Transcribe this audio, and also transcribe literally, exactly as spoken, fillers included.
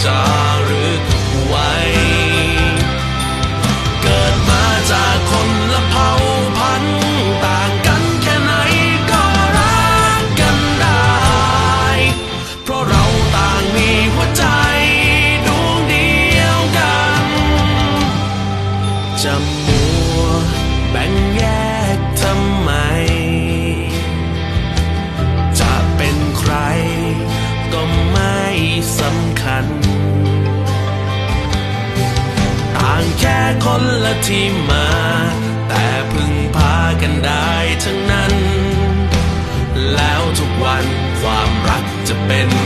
ารึกไว้เกิดมาจากคนละเผ่าพันธุ์ต่างกันแค่ไหนก็รักกันได้เพราะเราต่างมีหัวใจดวงเดียวกันจะมัวแบ่งแยกทำไมจะเป็นใครก็ไม่สำคัญต่างแค่คนละที่มาแต่พึ่งพากันได้ทั้งนั้นแล้วทุกวันความรักจะเป็น